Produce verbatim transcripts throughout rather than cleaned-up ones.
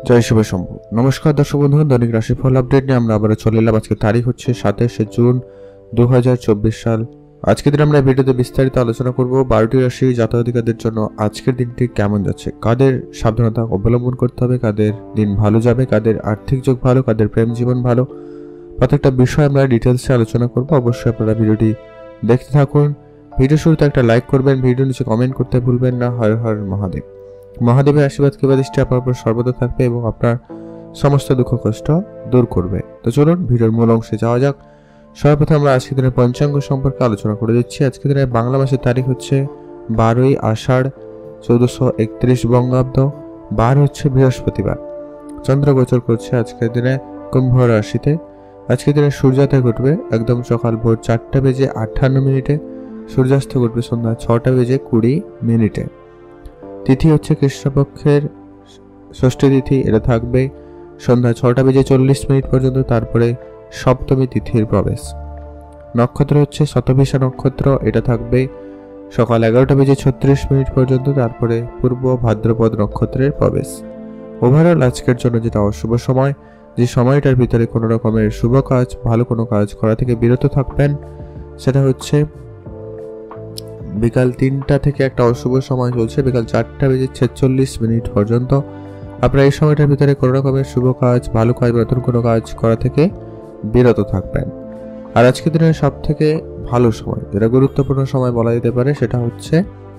জয় শুভ শম্ভু। নমস্কার দর্শক বন্ধু, দৈনিক রাশিফল আপডেট নিয়ে আমরা আবারও চলে এলাম। আজকে তারিখ হচ্ছে সাতাশে জুন দু হাজার চব্বিশ সাল। আজকের দিন আমরা ভিডিওতে বিস্তারিত আলোচনা করব বারোটি রাশি জাতক-জাতিকাদের জন্য আজকের দিনটি কেমন যাচ্ছে, কাদের সাবধানতা অবলম্বন করতে হবে, কাদের দিন ভালো যাবে, কাদের আর্থিক যোগ ভালো, কাদের প্রেম জীবন ভালো, প্রত্যেকটা বিষয় আমরা ডিটেলসে আলোচনা করব। অবশ্যই আপনারা ভিডিওটি দেখতে থাকুন। ভিডিও শুরুতে একটা লাইক করবেন, ভিডিও নিচে কমেন্ট করতে ভুলবেন না। হর হর মহাদেব। মহাদেবের আশীর্বাদ কৃপা দৃষ্টি আপনার উপর সর্বদা থাকবে এবং আপনার সমস্ত দুঃখ কষ্ট দূর করবে। তো চলুন ভিডিওর মূল অংশে যাওয়া যাক। সর্বপ্রথম আমরা আজকের দিনের পঞ্চাঙ্গ সম্পর্কে আলোচনা করে দিচ্ছি। আজকের দিনের বাংলা মাসের তারিখ হচ্ছে বারোই আষাঢ় চৌদ্দশো একত্রিশ বঙ্গাব্দ, বার হচ্ছে বৃহস্পতিবার। চন্দ্র গোচর করছে আজকের দিনে কুম্ভ রাশিতে। আজকের দিনে সূর্যোদয় ঘটবে একদম সকাল ভোর চারটা বেজে আটান্ন মিনিটে, সূর্যাস্ত ঘটবে সন্ধ্যা ছটা বেজে কুড়ি মিনিটে। তিথি হচ্ছে কৃষ্ণপক্ষের ষষ্ঠী তিথি, এটা থাকবে সন্ধ্যা ছটা বেজে চল্লিশ মিনিট পর্যন্ত, তারপরে সপ্তমী তিথির প্রবেশ। নক্ষত্র হচ্ছে শতভিষা নক্ষত্র, এটা থাকবে সকাল এগারোটা বেজে ছত্রিশ মিনিট পর্যন্ত, তারপরে পূর্ব ভাদ্রপদ নক্ষত্রের প্রবেশ। ওভারঅল আজকের জন্য যেটা অশুভ সময়, যে সময়টার ভিতরে কোনো রকমের শুভ কাজ, ভালো কোনো কাজ করা থেকে বিরত থাকবেন, সেটা হচ্ছে বিকাল তিনটা থেকে একটা অশুভ সময় চলছে বিকাল চারটা বেজে ছেচল্লিশ মিনিট পর্যন্ত। আপনারা এই সময়টার ভিতরে কোনো রকমের শুভ কাজ, ভালো কাজ, নতুন কোনো কাজ করা থেকে বিরত থাকবেন। আর আজকের দিনের সব থেকে ভালো সময়, যেটা গুরুত্বপূর্ণ সময় বলা যেতে পারে, সেটা হচ্ছে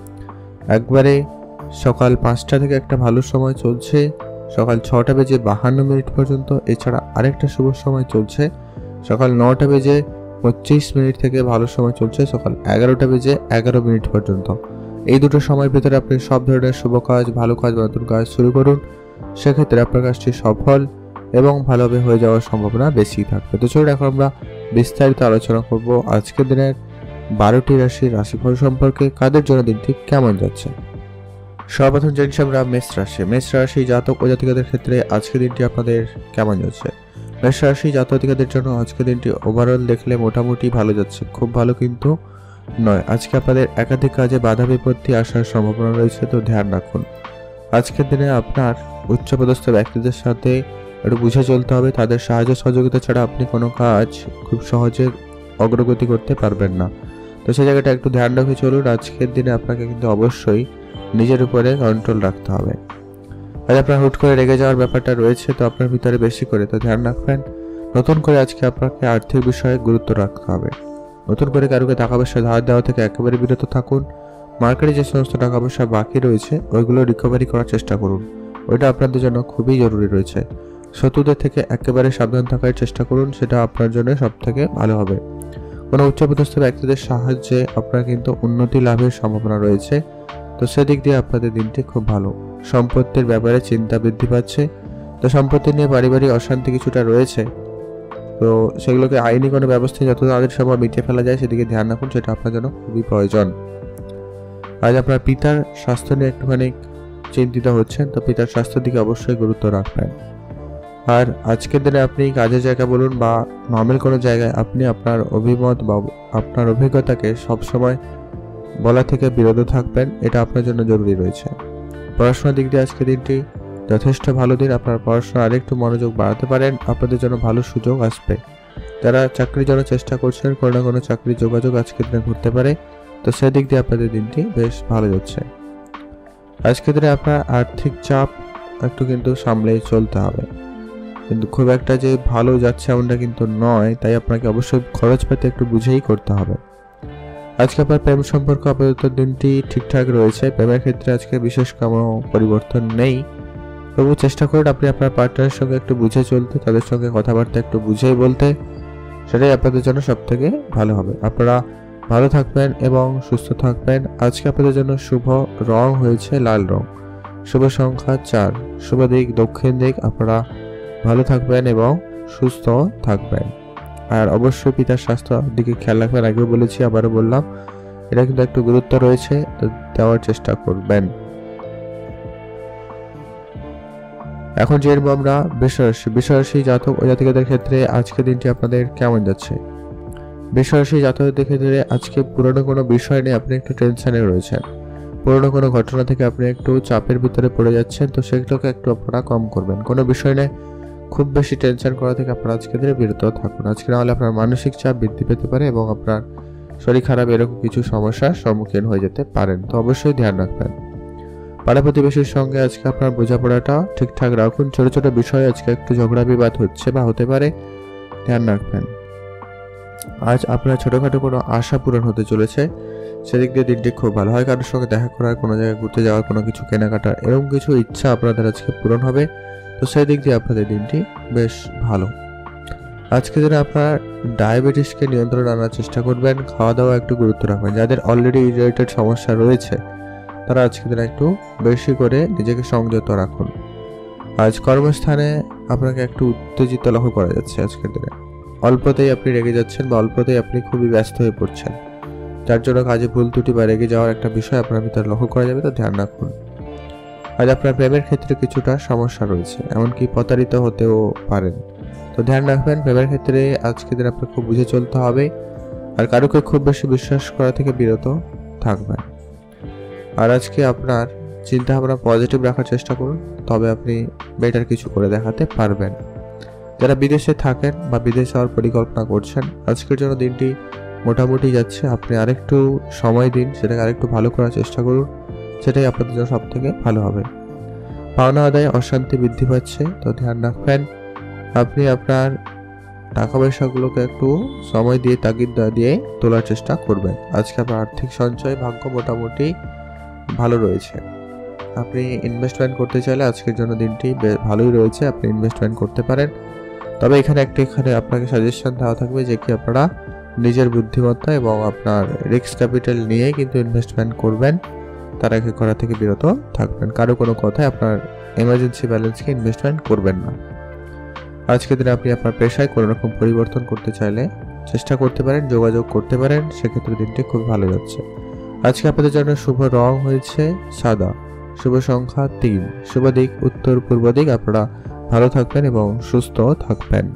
একবারে সকাল পাঁচটা থেকে একটা ভালো সময় চলছে সকাল ছটা বেজে বাহান্ন মিনিট পর্যন্ত। এছাড়া আরেকটা শুভ সময় চলছে সকাল নটা বেজে পঁচিশ মিনিট থেকে ভালো সময় চলছে সকাল এগারোটা বেজে এগারো মিনিট পর্যন্ত। এই দুটো সময়ের ভিতরে আপনি সব ধরনের শুভ কাজ, ভালো কাজ, নতুন কাজ শুরু করুন। সেক্ষেত্রে আপনার কাজটি সফল এবং ভালোভাবে হয়ে যাওয়ার সম্ভাবনা বেশি থাকবে। তো চলুন এখন আমরা বিস্তারিত আলোচনা করব আজকের দিনের বারোটি রাশির রাশিফল সম্পর্কে, কাদের জন্য দিনটি কেমন যাচ্ছে। সর্বপ্রথম জানছি আমরা মেষ রাশি। মেষ রাশি জাতক ও জাতিকাদের ক্ষেত্রে আজকের দিনটি আপনাদের কেমন যাচ্ছে। মেষ রাশি জাতক-জাতিকাদের জন্য আজকের দিনটি ওভারঅল দেখলে মোটামুটি ভালো যাচ্ছে, খুব ভালো কিন্তু নয়। আজকে আপনাদের একাধিক কাজে বাধা বিপত্তি আসার সম্ভাবনা রয়েছে, তো ধ্যান রাখুন। আজকের দিনে আপনার উচ্চপদস্থ ব্যক্তিদের সাথে একটু বুঝে চলতে হবে, তাদের সাহায্য সহযোগিতা ছাড়া আপনি কোনো কাজ খুব সহজে অগ্রগতি করতে পারবেন না। তো সেই জায়গাটা একটু ধ্যান রেখে চলুন। আজকের দিনে আপনাকে কিন্তু অবশ্যই নিজের উপরে কন্ট্রোল রাখতে হবে। আজ আপনার হুট করে রেগে যাওয়ার ব্যাপারটা রয়েছে, তো আপনার ভিতরে বেশি করে তো ধ্যান রাখবেন। নতুন করে আজকে আপনাকে আর্থিক বিষয়ে গুরুত্ব রাখতে হবে। নতুন করে কারোকে টাকা পয়সা ধার দেওয়া থেকে একেবারে বিরত থাকুন। মার্কেটে যে সমস্ত টাকা পয়সা বাকি রয়েছে ওইগুলো রিকভারি করার চেষ্টা করুন, ওইটা আপনাদের জন্য খুবই জরুরি রয়েছে। শত্রুদের থেকে একেবারে সাবধান থাকার চেষ্টা করুন, সেটা আপনার জন্য সব থেকে ভালো হবে। কোনো উচ্চপদস্থ ব্যক্তিদের সাহায্যে আপনার কিন্তু উন্নতি লাভের সম্ভাবনা রয়েছে, তো সেদিক দিয়ে আপনাদের দিনটি খুব ভালো। সম্পত্তির ব্যাপারে চিন্তা বৃদ্ধি পাচ্ছে, তো সম্পত্তি নিয়ে পারিবারিক অশান্তি কিছুটা রয়েছে, তো সেগুলোকে আইনি কোনো ব্যবস্থায় যত তাদের সম্ভব মিটিয়ে ফেলা যায় সেদিকে ধ্যান রাখুন, সেটা আপনার জন্য খুবই প্রয়োজন। আজ আপনার পিতার স্বাস্থ্য নিয়ে একটুখানি চিন্তিত হচ্ছেন, তো পিতার স্বাস্থ্যের দিকে অবশ্যই গুরুত্ব রাখবেন। আর আজকের দিনে আপনি কাজের জায়গা বলুন বা নর্মাল কোনো জায়গায় আপনি আপনার অভিমত বা আপনার অভিজ্ঞতাকে সবসময় বলা থেকে বিরত থাকবেন, এটা আপনার জন্য জরুরি রয়েছে। পড়াশোনার দিক দিয়ে আজকে দিনটি যথেষ্ট ভালো দিন। আপনার পড়াশোনা আরেকটু মনোযোগ বাড়াতে পারেন, আপনাদের জন্য ভালো সুযোগ আসবে। যারা চাকরির জন্য চেষ্টা করছেন, কোনো না কোনো চাকরির যোগাযোগ আজকের দিনে ঘটতে পারে, তো সেদিক দিয়ে আপনাদের দিনটি বেশ ভালো যাচ্ছে। আজকের দিনে আপনার আর্থিক চাপ একটু কিন্তু সামলে চলতে হবে, কিন্তু খুব একটা যে ভালো যাচ্ছে এমনটা কিন্তু নয়, তাই আপনাকে অবশ্যই খরচপাতি একটু বুঝেই করতে হবে। আজকে আপনার প্রেম সম্পর্ক আপাতত দিনটি ঠিকঠাক রয়েছে, প্রেমের ক্ষেত্রে আজকে বিশেষ কোনো পরিবর্তন নেই। তবু চেষ্টা করুন আপনি আপনার পার্টনারের সঙ্গে একটু বুঝে চলতে, তাদের সঙ্গে কথাবার্তা একটু বুঝেই বলতে, সেটাই আপনাদের জন্য সব থেকে ভালো হবে। আপনারা ভালো থাকবেন এবং সুস্থ থাকবেন। আজকে আপনাদের জন্য শুভ রং হয়েছে লাল রং, শুভ সংখ্যা চার, শুভ দিক দক্ষিণ দিক। আপনারা ভালো থাকবেন এবং সুস্থ থাকবেন। আর অবশ্যই পিতার স্বাস্থ্য দিকে খেয়াল রাখবেন, আগেও বলেছি আবারও বললাম, এটা কিন্তু একটু গুরুত্ব রয়েছে, তো দেওয়ার চেষ্টা করবেন। এখন যে আমরা বৃষরাশি। বৃষরাশি জাতক ও জাতিকাদের ক্ষেত্রে আজকের দিনটি আপনাদের কেমন যাচ্ছে। বৃষরাশি জাতকদের ক্ষেত্রে আজকে পুরনো কোনো বিষয় নিয়ে আপনি একটু টেনশনে রয়েছেন, পুরনো কোনো ঘটনা থেকে আপনি একটু চাপের ভিতরে পড়ে যাচ্ছেন, তো সেগুলোকে একটু আপনারা কম করবেন। কোনো বিষয় নিয়ে খুব বেশি টেনশন করা থেকে আপনারা আজকে দিনে বিরত থাকুন। আজকে না হলে আপনার মানসিক চাপ বৃদ্ধি পেতে পারে এবং আপনার শরীর খারাপ এরকম কিছু সমস্যার সম্মুখীন হয়ে যেতে পারেন, তো অবশ্যই ধ্যান রাখবেন। পাড়া প্রতিবেশীর সঙ্গে আজকে আপনার বোঝাপড়াটা ঠিকঠাক রাখুন। ছোট ছোট বিষয়ে আজকে একটু ঝগড়া বিবাদ হচ্ছে বা হতে পারে, ধ্যান রাখবেন। আজ আপনার ছোটখাটো কোনো আশা পূরণ হতে চলেছে, সেদিক দিয়ে দিনটি খুব ভালো হয়। কারোর সঙ্গে দেখা করার, কোনো জায়গায় ঘুরতে যাওয়ার, কোনো কিছু কেনাকাটার এরকম কিছু ইচ্ছা আপনাদের আজকে পূরণ হবে, তো সেই দিক দিয়ে আপনাদের দিনটি বেশ ভালো। আজকে দিনে আপনার ডায়াবেটিসকে নিয়ন্ত্রণে আনার চেষ্টা করবেন, খাওয়া দাওয়া একটু গুরুত্ব রাখবেন। যাদের অলরেডি রিলেটেড সমস্যা রয়েছে তারা আজকে দিনে একটু বেশি করে নিজেকে সংযত রাখুন। আজ কর্মস্থানে আপনাকে একটু উত্তেজিত লক্ষ্য করা যাচ্ছে। আজকের দিনে অল্পতেই আপনি রেগে যাচ্ছেন বা অল্পতেই আপনি খুবই ব্যস্ত হয়ে পড়ছেন, যার জন্য কাজে ভুল ত্রুটি বা রেগে যাওয়ার একটা বিষয় আপনার ভিতরে লক্ষ্য করা যাবে, তো ধ্যান রাখুন। আজ আপনার প্রেমের ক্ষেত্রে কিছুটা সমস্যা রয়েছে, এমনকি প্রতারিত হতেও পারেন, তো ধ্যান রাখবেন। প্রেমের ক্ষেত্রে আজকে দিন আপনার খুব বুঝে চলতে হবে, আর কারোকে খুব বেশি বিশ্বাস করা থেকে বিরত থাকবেন। আর আজকে আপনার চিন্তা ভাবনা পজিটিভ রাখার চেষ্টা করুন, তবে আপনি বেটার কিছু করে দেখাতে পারবেন। যারা বিদেশে থাকেন বা বিদেশে যাওয়ার পরিকল্পনা করছেন, আজকের জন্য দিনটি মোটামুটি যাচ্ছে। আপনি আরেকটু সময় দিন, সেটাকে আরেকটু ভালো করার চেষ্টা করুন, সেটাই আপনাদের জন্য সব থেকে ভালো হবে। পাওনা আদায়ে অশান্তি বৃদ্ধি পাচ্ছে, তো ধ্যান রাখবেন। আপনি আপনার টাকা পয়সাগুলোকে একটু সময় দিয়ে, তাগিদ দিয়ে তোলার চেষ্টা করবেন। আজকে আপনার আর্থিক সঞ্চয় ভাগ্য মোটামুটি ভালো রয়েছে। আপনি ইনভেস্টমেন্ট করতে চাইলে আজকের জন্য দিনটি ভালোই রয়েছে, আপনি ইনভেস্টমেন্ট করতে পারেন। তবে এখানে একটা এখানে আপনাকে সাজেশন দেওয়া থাকবে যে কি আপনারা নিজের বুদ্ধিমত্তা এবং আপনার রিস্ক ক্যাপিটাল নিয়ে কিন্তু ইনভেস্টমেন্ট করবেন, তার আগে করা থেকে বিরত থাকবেন। কারো কোনো কথায় আপনার এমার্জেন্সি ব্যালেন্সকে ইনভেস্টমেন্ট করবেন না। আজকের দিনে আপনি আপনার পেশায় কোনো রকম পরিবর্তন করতে চাইলে চেষ্টা করতে পারেন, যোগাযোগ করতে পারেন, সেক্ষেত্রে দিনটি খুব ভালো যাচ্ছে। আজকে আপনাদের জন্য শুভ রং হয়েছে সাদা, শুভ সংখ্যা তিন, শুভ দিক উত্তর পূর্ব দিক। আপনারা ভালো থাকবেন এবং সুস্থ থাকবেন।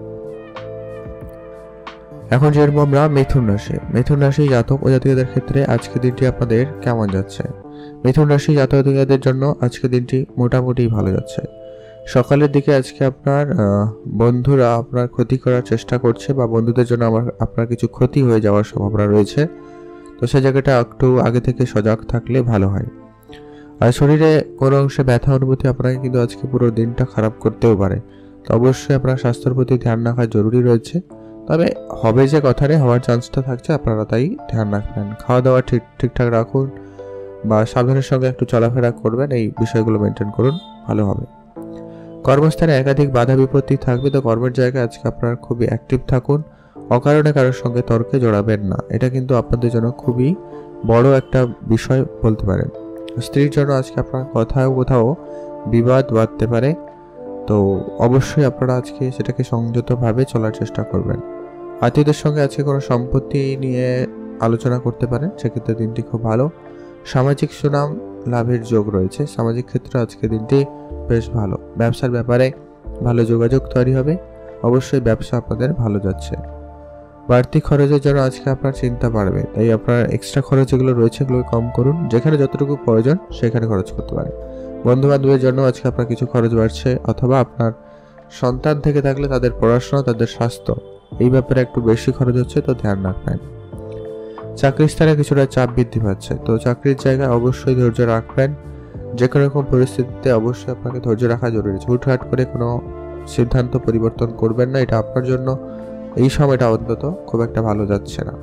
এখন যেরকম আমরা মিথুন রাশি, মিথুন রাশি জাতক ও জাতিকাদের ক্ষেত্রে আজকে দিনটি আপনাদের কেমন যাচ্ছে? মিথুন রাশি জাতক জাতিকাদের জন্য আজকে দিনটি মোটামুটি ভালো যাচ্ছে। সকালের দিকে আজকে আপনার বন্ধুরা আপনার ক্ষতি করার চেষ্টা করছে বা বন্ধুদের জন্য আমার আপনার কিছু ক্ষতি হয়ে যাওয়ার সম্ভাবনা রয়েছে, তো সেই জায়গাটা একটু আগে থেকে সজাগ থাকলে ভালো হয়। আর শরীরে কোনো অংশে ব্যথা অনুভূতি আপনাকে কিন্তু আজকে পুরো দিনটা খারাপ করতেও পারে, তো অবশ্যই আপনার স্বাস্থ্যের প্রতি ধ্যান রাখা জরুরি রয়েছে। তবে হবে যে কথারে হওয়ার চান্সটা থাকছে, আপনারা তাই ধ্যান রাখবেন। খাওয়া দাওয়া ঠিক ঠিকঠাক রাখুন বা সাবধানের সঙ্গে একটু চলাফেরা করবেন, এই বিষয়গুলো মেনটেন করুন, ভালো হবে। কর্মস্থানে একাধিক বাধা বিপত্তি থাকবে, তো কর্মের জায়গায় আজকে আপনারা খুবই অ্যাক্টিভ থাকুন, অকারণে কারোর সঙ্গে তর্কে জড়াবেন না, এটা কিন্তু আপনাদের জন্য খুবই বড় একটা বিষয় বলতে পারেন। স্ত্রীর জন্য আজকে আপনার কোথাও কোথাও বিবাদ বাড়তে পারে, তো অবশ্যই আপনারা আজকে সেটাকে সংযতভাবে চলার চেষ্টা করবেন। আত্মীয়দের সঙ্গে আজকে কোনো সম্পত্তি নিয়ে আলোচনা করতে পারেন, সেক্ষেত্রে দিনটি খুব ভালো। সামাজিক সুনাম লাভের যোগ রয়েছে, সামাজিক ক্ষেত্রে আজকে দিনটি বেশ ভালো। ব্যবসার ব্যাপারে ভালো যোগাযোগ তৈরি হবে, অবশ্যই ব্যবসা আপনাদের ভালো যাচ্ছে। বাড়তি খরচের জন্য আজকে আপনার চিন্তা বাড়বে, তাই আপনার এক্সট্রা খরচ যেগুলো রয়েছে এগুলো কম করুন, যেখানে যতটুকু প্রয়োজন সেখানে খরচ করতে পারেন। বন্ধু বান্ধবের জন্য আজকে আপনার কিছু খরচ বাড়ছে, অথবা আপনার সন্তান থেকে থাকলে তাদের পড়াশোনা, তাদের স্বাস্থ্য, এই ব্যাপারে একটু বেশি খরচ হচ্ছে, তো ধ্যান রাখবেন। চাকরির স্থানে কিছুটা চাপ বৃদ্ধি পাচ্ছে, তো চাকরির জায়গায় অবশ্যই ধৈর্য রাখবেন। যে কোনো রকম পরিস্থিতিতে অবশ্যই আপনাকে ধৈর্য রাখা জরুরি। হুটহাট করে কোনো সিদ্ধান্ত পরিবর্তন করবেন না, এটা আপনার জন্য এই সময়টা অন্তত খুব একটা ভালো যাচ্ছে না।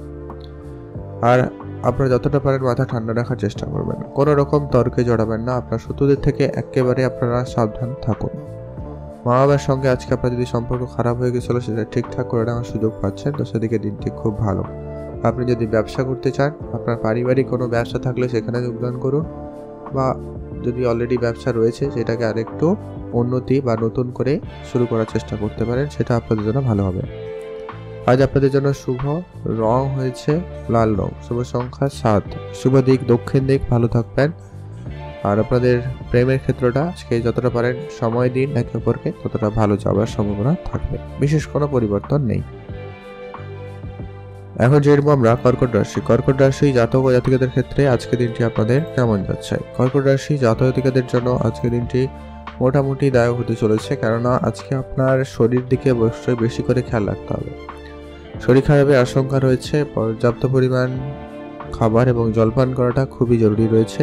আর আপনারা যতটা পারেন মাথা ঠান্ডা রাখার চেষ্টা করবেন, কোনো রকম তর্কে জড়াবেন না, আপনার শত্রুদের থেকে একেবারে আপনারা সাবধান থাকুন। মা বাবার সঙ্গে আজকে আপনার যদি সম্পর্ক খারাপ হয়ে গেছিলো সেটা ঠিকঠাক করে নেওয়ার সুযোগ পাচ্ছেন, তো সেদিকে দিনটি খুব ভালো। আপনি যদি ব্যবসা করতে চান, আপনার পারিবারিক কোনো ব্যবসা থাকলে সেখানে যোগদান করুন, বা যদি অলরেডি ব্যবসা রয়েছে সেটাকে আরেকটু উন্নতি বা নতুন করে শুরু করার চেষ্টা করতে পারেন, সেটা আপনাদের জন্য ভালো হবে। আজ আপনাদের জন্য শুভ রং হয়েছে লাল রং, শুভ সংখ্যা সাত, শুভ দিক দক্ষিণ দিক, ভালো থাকবেন। আর আপনাদের প্রেমের ক্ষেত্রটা আজকে যতটা পারেন সময় দিন একে অপরকে, ততটা ভালো যাওয়ার সম্ভাবনা থাকবে, বিশেষ কোনো পরিবর্তন নেই। এখন যেরকম আমরা কর্কট রাশি কর্কট রাশি জাতক ও জাতিকাদের ক্ষেত্রে আজকে দিনটি আপনাদের কেমন যাচ্ছে। কর্কট রাশি জাতক জাতিকাদের জন্য আজকে দিনটি মোটামুটি দায়ক হতে চলেছে, কেননা আজকে আপনার শরীর দিকে অবশ্যই বেশি করে খেয়াল রাখতে হবে। শরীর খারাপের আশঙ্কা রয়েছে, পর্যাপ্ত পরিমাণ খাবার এবং জলপান করাটা খুবই জরুরি রয়েছে।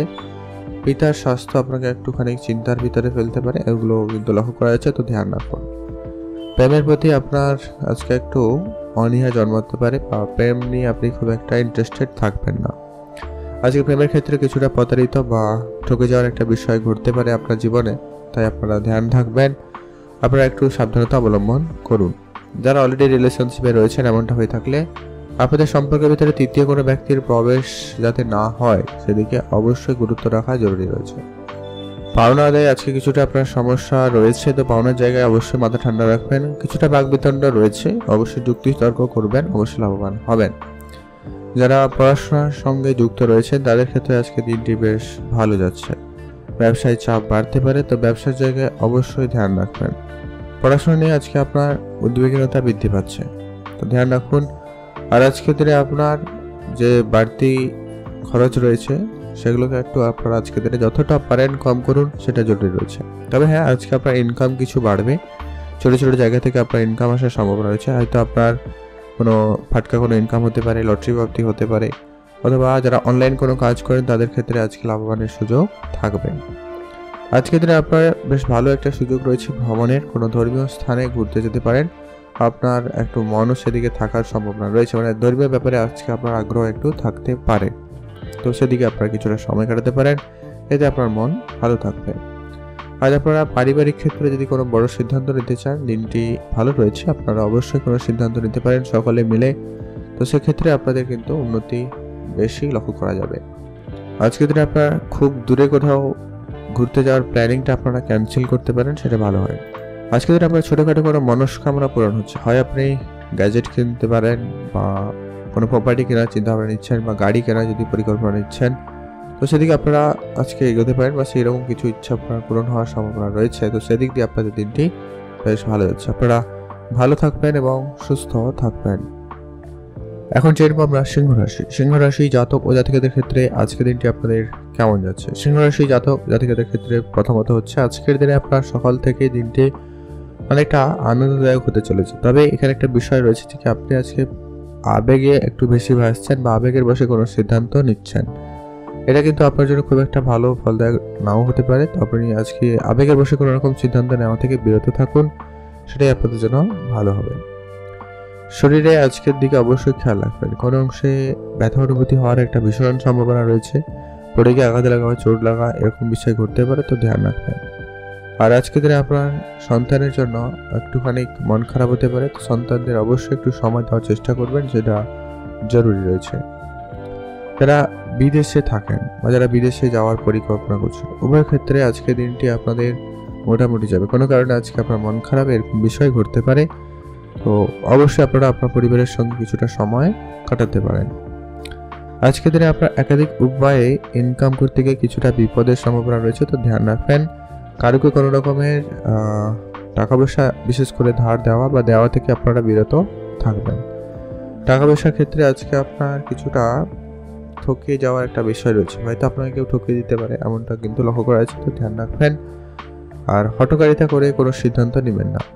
পিতার স্বাস্থ্য আপনাকে একটুখানি চিন্তার ভিতরে ফেলতে পারে, এগুলো কিন্তু লক্ষ্য করা যাচ্ছে, তো ধ্যান রাখুন। প্রেমের প্রতি আপনার আজকে একটু অনীহা জন্মাতে পারে বা প্রেম নিয়ে আপনি খুব একটা ইন্টারেস্টেড থাকবেন না। আজকে প্রেমের ক্ষেত্রে কিছুটা প্রতারিত বা ঠকে যাওয়ার একটা বিষয় ঘটতে পারে আপনার জীবনে, তাই আপনারা ধ্যান থাকবেন, আপনারা একটু সাবধানতা অবলম্বন করুন। যারা অলরেডি রিলেশনশিপে রয়েছেন এমনটা হয়ে থাকলে আপনাদের সম্পর্কের ভিতরে তৃতীয় কোনো ব্যক্তির প্রবেশ যাতে না হয় সেদিকে অবশ্যই গুরুত্ব রাখা জরুরি রয়েছে। পাওনা আদায় আজকে কিছুটা আপনার সমস্যা রয়েছে, তো পাওনার জায়গায় অবশ্যই মাথা ঠান্ডা রাখবেন। কিছুটা বাকবিতণ্ড রয়েছে, অবশ্যই যুক্তি তর্ক করবেন, অবশ্যই লাভবান হবেন। যারা পড়াশোনার সঙ্গে যুক্ত রয়েছেন তাদের ক্ষেত্রে আজকে দিনটি বেশ ভালো যাচ্ছে। ব্যবসায় চাপ বাড়তে পারে, তো ব্যবসার জায়গায় অবশ্যই ধ্যান রাখবেন। পড়াশোনা নিয়ে আজকে আপনার উদ্বিগ্নতা বৃদ্ধি পাচ্ছে, তো ধ্যান রাখুন। আর আজকে দিনে আপনার যে বাড়তি খরচ রয়েছে সেগুলোকে একটু আপনারা আজকে দিনে যতটা পারেন কম করুন, সেটা জরুরি রয়েছে। তবে হ্যাঁ, আজকে আপনার ইনকাম কিছু বাড়বে, ছোটো ছোটো জায়গা থেকে আপনার ইনকাম আসার সম্ভাবনা রয়েছে। হয়তো আপনার কোনো ফাটকা কোনো ইনকাম হতে পারে, লটারি প্রাপ্তি হতে পারে, অথবা যারা অনলাইন কোনো কাজ করেন তাদের ক্ষেত্রে আজকে লাভবানের সুযোগ থাকবে। আজকের দিনে আপনার বেশ ভালো একটা সুযোগ রয়েছে ভ্রমণের, কোনো ধর্মীয় স্থানে ঘুরতে যেতে পারেন। আপনার একটু মনও সেদিকে থাকার সম্ভাবনা রয়েছে, মানে ধর্মীয় ব্যাপারে আজকে আপনার আগ্রহ একটু থাকতে পারে, তো সেদিকে আপনারা কিছুটা সময় কাটাতে পারেন, এতে আপনার মন ভালো থাকবে। আজ আপনারা পারিবারিক ক্ষেত্রে যদি কোনো বড় সিদ্ধান্ত নিতে চান, দিনটি ভালো রয়েছে, আপনারা অবশ্যই কোনো সিদ্ধান্ত নিতে পারেন সকলে মিলে, তো সেক্ষেত্রে আপনাদের কিন্তু উন্নতি বেশি লক্ষ্য করা যাবে। আজকের দিনে আপনারা খুব দূরে কোথাও ঘুরতে যাওয়ার প্ল্যানিংটা আপনারা ক্যান্সেল করতে পারেন, সেটা ভালো হয়। আজকের দিনে আপনার ছোটোখাটো কোনো মনস্কামনা পূরণ হচ্ছে, হয় আপনি গ্যাজেট কিনতে পারেন বা কোনো প্রপার্টি কেনার চিন্তাভাবনা নিচ্ছেন বা গাড়ি কেনার যদি পরিকল্পনা নিচ্ছেন, তো সেদিকে আপনারা আজকে এগোতে পারেন বা সেইরকম কিছু ইচ্ছা আপনার পূরণ হওয়ার সম্ভাবনা রয়েছে, তো সেদিক দিয়ে আপনাদের দিনটি বেশ ভালো যাচ্ছে। আপনারা ভালো থাকবেন এবং সুস্থ থাকবেন। এখন যেরকম আমরা সিংহ রাশি সিংহ রাশি জাতক ও জাতিকাদের ক্ষেত্রে আজকের দিনটি আপনাদের কেমন যাচ্ছে। সিংহ রাশি জাতক জাতিকাদের ক্ষেত্রে প্রথমত হচ্ছে আজকের দিনে আপনার সকাল থেকে দিনটি অনেকটা আনন্দদায়ক হতে চলেছে। তবে এখানে একটা বিষয় রয়েছে যে আপনি আজকে আবেগে একটু বেশি ভাসছেন বা আবেগের বসে কোনো সিদ্ধান্ত নিচ্ছেন, এটা কিন্তু আপনার জন্য খুব একটা ভালো ফলদায়ক নাও হতে পারে। তো আপনি আজকে আবেগের বসে কোনো রকম সিদ্ধান্ত নেওয়া থেকে বিরত থাকুন, সেটাই আপনাদের জন্য ভালো হবে। শরীরে আজকের দিকে অবশ্যই খেয়াল রাখবেন, কোনো অংশে ব্যথা অনুভূতি হওয়ার একটা ভীষণ সম্ভাবনা রয়েছে, পড়ে গিয়ে আঘাত লাগা বা চোট লাগা এরকম বিষয় ঘটতে পারে, তো ধ্যান রাখবেন। আর আজকে দিনে আপনার সন্তানের জন্য একটুখানি মন খারাপ হতে পারে, তো সন্তানদের অবশ্যই একটু সময় দেওয়ার চেষ্টা করবেন, সেটা জরুরি রয়েছে। যারা বিদেশে থাকেন বা যারা বিদেশে যাওয়ার পরিকল্পনা করছেন, উভয় ক্ষেত্রে আজকে দিনটি আপনাদের মোটামুটি যাবে। কোনো কারণে আজকে আপনার মন খারাপ এরকম বিষয় ঘটতে পারে, তো অবশ্যই আপনারা আপনার পরিবারের সঙ্গে কিছুটা সময় কাটাতে পারেন। আজকের দিনে আপনার একাধিক উপায়ে ইনকাম করতে গিয়ে কিছুটা বিপদের সম্ভাবনা রয়েছে, তো ধ্যান রাখবেন। কারোকে কোনো রকমের টাকা পয়সা বিশেষ করে ধার দেওয়া বা দেওয়া থেকে আপনারা বিরত থাকবেন। টাকা পয়সার ক্ষেত্রে আজকে আপনার কিছুটা ঠকিয়ে যাওয়ার একটা বিষয় রয়েছে, হয়তো আপনাকে কেউ ঠকিয়ে দিতে পারে, এমনটা কিন্তু লক্ষ্য করা যাচ্ছে, তো ধ্যান রাখবেন। আর হঠকারিতা করে কোনো সিদ্ধান্ত নেবেন না,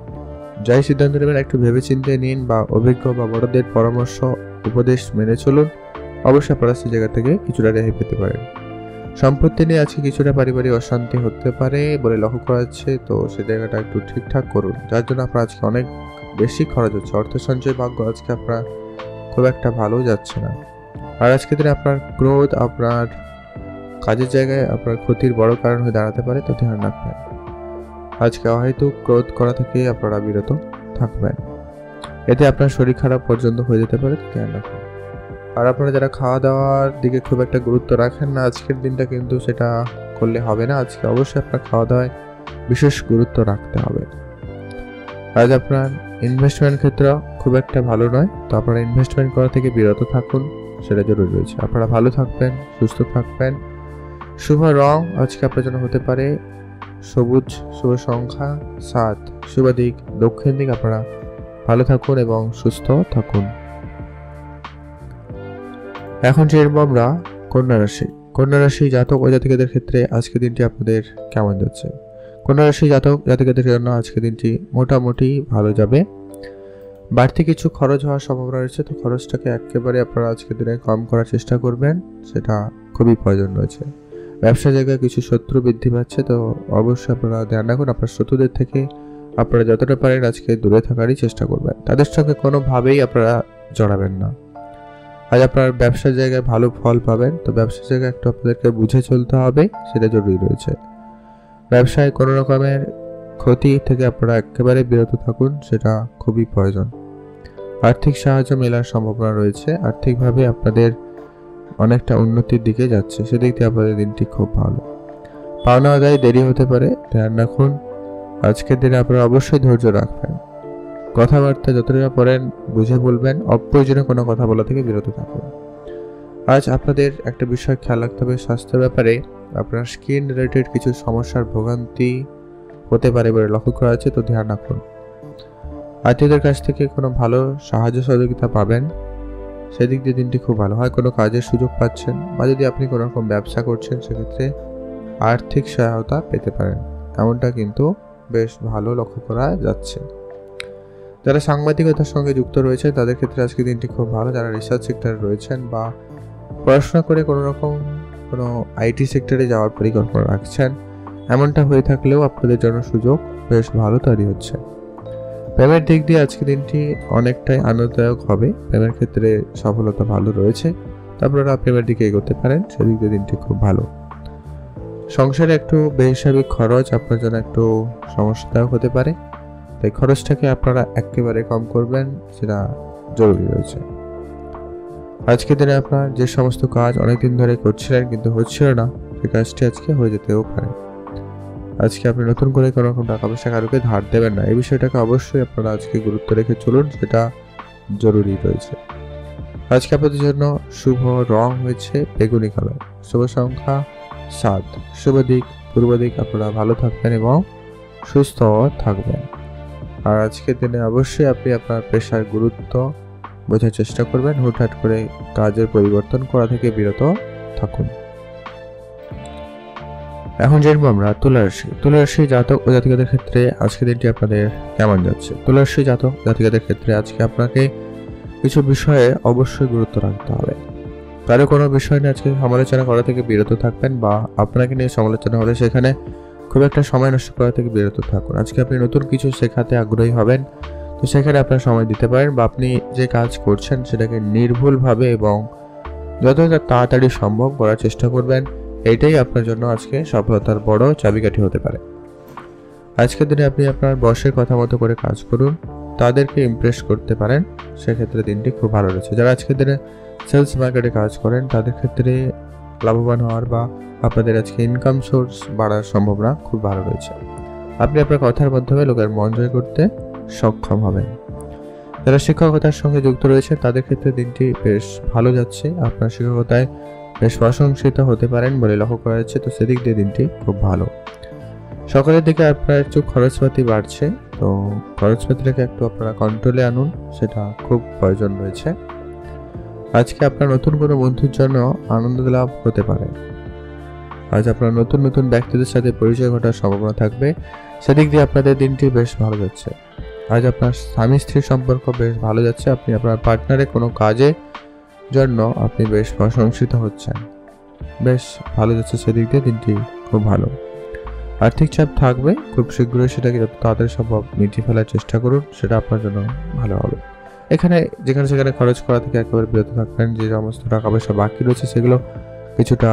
যাই সিদ্ধান্ত নেবেন একটু ভেবেচিন্তে নিন বা অভিজ্ঞ বা বড়দের পরামর্শ উপদেশ মেনে চলুন, অবশ্যই আপনারা সেই জায়গা থেকে কিছুটা রেহাই পেতে পারেন। সম্পত্তি নিয়ে আজকে কিছুটা পারিবারিক অশান্তি হতে পারে বলে লক্ষ্য করা যাচ্ছে, তো সেই জায়গাটা একটু ঠিকঠাক করুন, যার জন্য আপনার আজকে অনেক বেশি খরচ হচ্ছে। অর্থ সঞ্চয় ভাগ্য আজকে আপনার খুব একটা ভালো যাচ্ছে না। আর আজকে দিনে আপনার ক্রোধ আপনার কাজের জায়গায় আপনার ক্ষতির বড় কারণ হয়ে দাঁড়াতে পারে, তো ধ্যান রাখবেন। আজকে হয়তো ক্রোধ করা থেকে আপনারা বিরত থাকবেন, এতে আপনার শরীর খারাপ পর্যন্ত হয়ে যেতে পারে, তো ধ্যান রাখবেন। আর আপনারা যারা খাওয়া দাওয়ার দিকে খুব একটা গুরুত্ব রাখেন না, আজকের দিনটা কিন্তু সেটা করলে হবে না। আজকে অবশ্যই আপনার খাওয়া দাওয়ায় বিশেষ গুরুত্ব রাখতে হবে। আজ আপনার ইনভেস্টমেন্ট ক্ষেত্র খুব একটা ভালো নয়, তো আপনারা ইনভেস্টমেন্ট করা থেকে বিরত থাকুন, সেটা জরুরি রয়েছে। আপনারা ভালো থাকবেন, সুস্থ থাকবেন। শুভ রং আজকে আপনার জন্য হতে পারে সবুজ, শুভ সংখ্যা সাত, শুভ দিক দক্ষিণ দিক। আপনারা ভালো থাকুন এবং সুস্থ থাকুন। এখন যেরকম আমরা কন্যা রাশি কন্যা রাশি জাতক ও জাতিকাদের ক্ষেত্রে আজকের দিনটি আপনাদের কেমন যাচ্ছে? কন্যা রাশি জাতক জাতিকাদের জন্য আজকের দিনটি মোটামুটি ভালো যাবে। বাড়তি কিছু খরচ হওয়ার সম্ভাবনা রয়েছে, তো খরচটাকে একেবারে আপনারা আজকের দিনে কম করার চেষ্টা করবেন, সেটা খুবই প্রয়োজন রয়েছে। ব্যবসা জায়গায় কিছু শত্রু বৃদ্ধি পাচ্ছে, তো অবশ্যই আপনারা ধ্যান রাখুন। আপনার শত্রুদের থেকে আপনারা যতটা পারেন আজকে দূরে থাকারই চেষ্টা করবেন, তাদের সঙ্গে কোনোভাবেই আপনারা জড়াবেন না। আজ আপনার ব্যবসার জায়গায় ভালো ফল পাবেন, তো ব্যবসার জায়গায় একটু আপনাদেরকে বুঝে চলতে হবে, সেটা জরুরি রয়েছে। ব্যবসায় কোনো রকমের ক্ষতি থেকে আপনারা একেবারে বিরত থাকুন, সেটা খুবই প্রয়োজন। আর্থিক সাহায্য মেলার সম্ভাবনা রয়েছে, আর্থিকভাবে আপনাদের অনেকটা উন্নতির দিকে যাচ্ছে, সেদিক দিয়ে আপনাদের দিনটি খুব ভালো। পাওনা আদায় দেরি হতে পারে, ধ্যান রাখুন। আজকের দিনে আপনারা অবশ্যই ধৈর্য রাখবেন। কথাবার্তা যতটা পারেন বুঝে বলবেন, অপ্রয়োজনীয় কোনো কথা বলা থেকে বিরত থাকুন। আজ আপনাদের একটা বিষয় খেয়াল রাখতে হবে, স্বাস্থ্যের ব্যাপারে আপনার স্কিন রিলেটেড কিছু সমস্যার ভোগান্তি হতে পারে বলে লক্ষ্য করা আছে, তো ধ্যান রাখুন। আত্মীয়দের কাছ থেকে কোনো ভালো সাহায্য সহযোগিতা পাবেন, সেদিক দিয়ে দিনটি খুব ভালো হয়। কোনো কাজের সুযোগ পাচ্ছেন, বা যদি আপনি কোনো রকম ব্যবসা করছেন সেক্ষেত্রে আর্থিক সহায়তা পেতে পারেন, এমনটা কিন্তু বেশ ভালো লক্ষ্য করা যাচ্ছে। যারা সাংবাদিকতার সঙ্গে যুক্ত রয়েছে তাদের ক্ষেত্রে আজকে দিনটি খুব ভালো। যারা রিসার্চ সেক্টরে রয়েছেন বা পড়াশোনা করে কোনো রকম কোনো আইটি সেক্টরে যাওয়ার পরিকল্পনা রাখছেন, এমনটা হয়ে থাকলেও আপনাদের জন্য সুযোগ বেশ ভালো তৈরি হচ্ছে। প্রেমের দিক দিয়ে আজকে দিনটি অনেকটাই আনন্দদায়ক হবে, প্রেমের ক্ষেত্রে সফলতা ভালো রয়েছে, আপনারা প্রেমের দিকে এগোতে পারেন, সেদিক দিয়ে দিনটি খুব ভালো। সংসারে একটু বেহিসাবি খরচ আপনার জন্য একটু সমস্যাদায়ক হতে পারে, তাই খরচটাকে আপনারা একেবারে কম করবেন, সেটা জরুরি রয়েছে। আজকের দিনে আপনার যে সমস্ত কাজ অনেকদিন ধরে করছিলেন কিন্তু হচ্ছিল না, সেই কাজটি আজকে হয়ে যেতেও পারে। আজকে আপনি নতুন করে কোনো রকম টাকা পয়সা কারোকে ধার দেবেন না, এই বিষয়টাকে অবশ্যই আপনারা আজকে গুরুত্ব রেখে চলুন, সেটা জরুরি রয়েছে। আজকে আপনাদের জন্য শুভ রং হয়েছে বেগুনি কালার, শুভ সংখ্যা সাত, শুভ দিক পূর্ব দিক। আপনারা ভালো থাকবেন এবং সুস্থ থাকবেন। আর আজকের দিনে অবশ্যই আপনি আপনার পেশার গুরুত্ব বোঝার চেষ্টা করবেন, হুটহাট করে কাজের পরিবর্তন করা থেকে বিরত থাকুন। এখন জানবো আমরা তুলা রাশি তুলা রাশি জাতক ও জাতিকাদের ক্ষেত্রে আজকের দিনটি আপনাদের কেমন যাচ্ছে? তুলা রাশি জাতক জাতিকাদের ক্ষেত্রে আজকে আপনাকে কিছু বিষয়ে অবশ্যই গুরুত্ব রাখতে হবে। কারো কোনো বিষয় নিয়ে আজকে সমালোচনা করা থেকে বিরত থাকবেন, বা আপনাকে নিয়ে সমালোচনা হলে সেখানে খুব একটা সময় নষ্ট করা থেকে বিরত থাকুন। আজকে আপনি নতুন কিছু শেখাতে আগ্রহী হবেন, তো সেখানে আপনার সময় দিতে পারেন, বা আপনি যে কাজ করছেন সেটাকে নির্ভুলভাবে এবং যতটা তাড়াতাড়ি সম্ভব করার চেষ্টা করবেন। এইটাই আপনার জন্য আজকে সফলতার বড় চাবিকাঠি হতে পারে। আজকের দিনে আপনি আপনার বসের কথা মতো করে কাজ করুন, তাদেরকে ইমপ্রেস করতে পারেন, সেক্ষেত্রে দিনটি খুব ভালো রয়েছে। যারা আজকের দিনে সেলস মার্কেটে কাজ করেন তাদের ক্ষেত্রে লাভবান হওয়ার বা আপনাদের আজকে ইনকাম সোর্স বাড়ার সম্ভাবনা খুব ভালো রয়েছে। আপনি আপনার কথার মাধ্যমে লোকের মন জয় করতে সক্ষম হবেন। যারা শিক্ষকতার সঙ্গে যুক্ত রয়েছে তাদের ক্ষেত্রে দিনটি বেশ ভালো যাচ্ছে, আপনার শিক্ষকতায় বেশ প্রশংসিত হতে পারেন বলে লক্ষ্য করা যাচ্ছে, তো সেদিক দিয়ে দিনটি খুব ভালো। সকালের দিকে আপনার একটু খরচপাতি বাড়ছে, তো খরচপাতিটাকে একটু আপনারা কন্ট্রোলে আনুন, সেটা খুব প্রয়োজন রয়েছে। আজকে আপনার নতুন কোনো বন্ধুর জন্য আনন্দ লাভ হতে পারে। আজ আপনার নতুন নতুন ব্যক্তিদের সাথে পরিচয় ঘটার সম্ভাবনা থাকবে, সেদিক দিয়ে আপনাদের দিনটি বেশ ভালো যাচ্ছে। আজ আপনার স্বামী স্ত্রীর সম্পর্ক বেশ ভালো যাচ্ছে, আপনি আপনার পার্টনারের কোনো কাজের জন্য আপনি বেশ প্রশংসিত হচ্ছেন, বেশ ভালো যাচ্ছে, সেদিক দিয়ে দিনটি খুব ভালো। আর্থিক চাপ থাকবে, খুব শীঘ্রই সেটাকে যত তাড়াতাড়ি সম্ভব মিটিয়ে ফেলার চেষ্টা করুন, সেটা আপনার জন্য ভালো হবে। এখানে যেখানে সেখানে খরচ করা থেকে একেবারে বিরত থাকবেন, যে সমস্ত টাকা পয়সা বাকি রয়েছে সেগুলো কিছুটা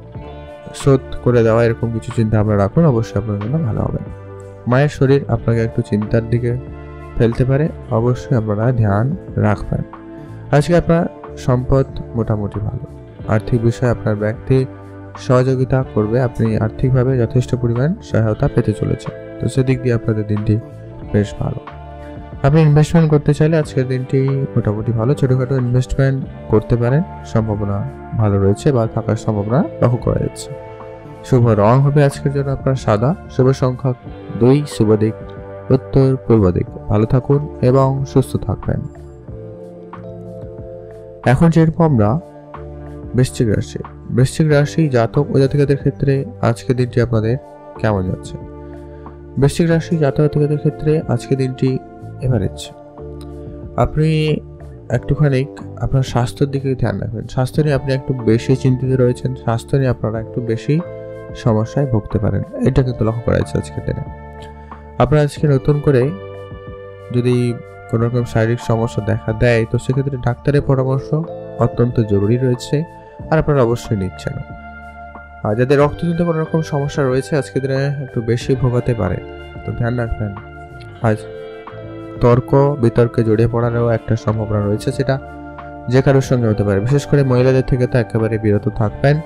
শোধ করে দেওয়া, এরকম কিছু চিন্তা ভাবনা রাখুন, অবশ্যই আপনার জন্য ভালো হবে। মায়ের শরীর আপনাকে একটু চিন্তার দিকে ফেলতে পারে, অবশ্যই আপনারা ধ্যান রাখবেন। আজকে আপনার সম্পদ মোটামুটি ভালো, আর্থিক বিষয়ে আপনার ব্যক্তি সহযোগিতা করবে, আপনি আর্থিকভাবে যথেষ্ট পরিমাণ সহায়তা পেতে চলেছে, তো সেদিক দিয়ে আপনাদের দিনটি বেশ ভালো। আপনি ইনভেস্টমেন্ট করতে চাইলে আজকের দিনটি মোটামুটি ভালো, ছোটোখাটো ইনভেস্টমেন্ট করতে পারেন, সম্ভাবনা ভালো রয়েছে বা থাকার সম্ভাবনা লক্ষ্য করা যাচ্ছে। শুভ রং হবে আজকের জন্য আপনার সাদা, শুভ সংখ্যা দুই, শুভ দিক উত্তর পূর্ব দিক। ভালো থাকুন এবং সুস্থ থাকবেন। এখন যেরকম আমরা বৃশ্চিক রাশি বৃশ্চিক রাশি জাতক ও জাতিকাদের ক্ষেত্রে আজকের দিনটি আপনাদের কেমন যাচ্ছে? বৃশ্চিক রাশি জাতক জাতিকাদের ক্ষেত্রে আজকের দিনটি এভারেজ। আপনি একটুখানি আপনার স্বাস্থ্যের দিকে ধ্যান রাখবেন। স্বাস্থ্য নিয়ে আপনি একটু বেশি চিন্তিত রয়েছেন, স্বাস্থ্য নিয়ে আপনারা একটু বেশি সমস্যায় ভুগতে পারেন, এটা কিন্তু লক্ষ্য করা যাচ্ছে আজকের দিনে। আপনার আজকে নতুন করে যদি কোনো রকম শারীরিক সমস্যা দেখা দেয় তো সেক্ষেত্রে ডাক্তারের পরামর্শ অত্যন্ত জরুরি রয়েছে, আর আপনারা অবশ্যই নিচ্ছেন। আর যাদের রক্তজনিত কোনো রকম সমস্যা রয়েছে আজকের দিনে একটু বেশি ভোগাতে পারে, তো ধ্যান রাখবেন। আজ তর্ক বিতর্কে জড়িয়ে পড়ারও একটা সম্ভাবনা রয়েছে, সেটা যে কারোর সঙ্গে হতে পারে। বিশেষ করে মহিলাদের থেকে তো একেবারে বিরত থাকবেন,